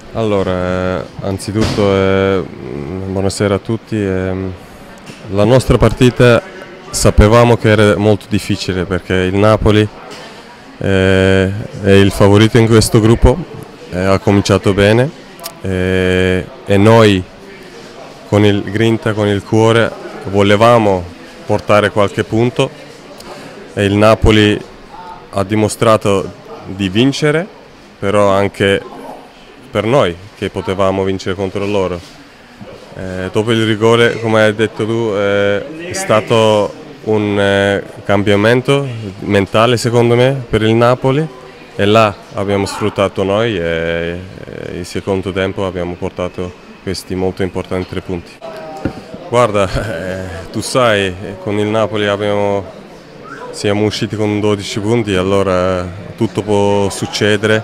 Allora, anzitutto buonasera a tutti. La nostra partita sapevamo che era molto difficile perché il Napoli è il favorito in questo gruppo, ha cominciato bene e noi con il grinta, con il cuore volevamo portare qualche punto e il Napoli ha dimostrato di vincere, però anche per noi che potevamo vincere contro loro. Dopo il rigore, come hai detto tu, è stato un cambiamento mentale secondo me per il Napoli e là abbiamo sfruttato noi e il secondo tempo abbiamo portato questi molto importanti 3 punti. Guarda, tu sai, con il Napoli siamo usciti con 12 punti, allora tutto può succedere.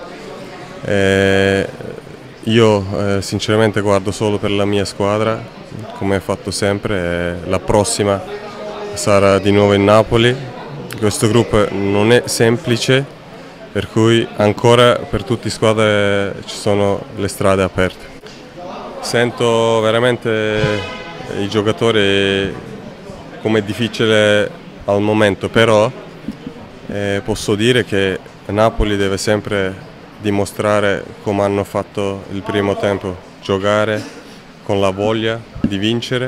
Io sinceramente guardo solo per la mia squadra, come ho fatto sempre, la prossima sarà di nuovo in Napoli. Questo gruppo non è semplice, per cui ancora per tutte le squadre ci sono le strade aperte. Sento veramente i giocatori come difficile al momento, però posso dire che Napoli deve sempre dimostrare come hanno fatto il primo tempo, giocare con la voglia di vincere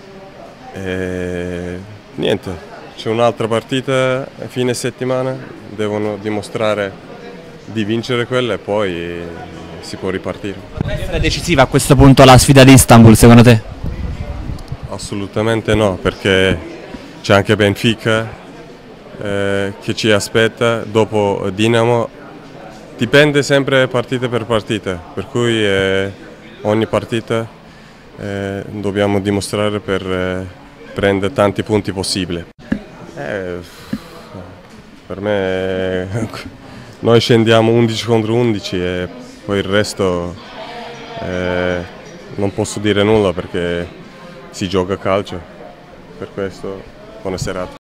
e niente, c'è un'altra partita a fine settimana, devono dimostrare di vincere quella e poi si può ripartire. Può essere decisiva a questo punto la sfida di Istanbul, secondo te? Assolutamente no, perché c'è anche Benfica che ci aspetta dopo Dinamo. Dipende sempre partita per partita, per cui ogni partita dobbiamo dimostrare per prendere tanti punti possibili. Per me noi scendiamo 11 contro 11 e poi il resto non posso dire nulla perché si gioca a calcio, per questo buona serata.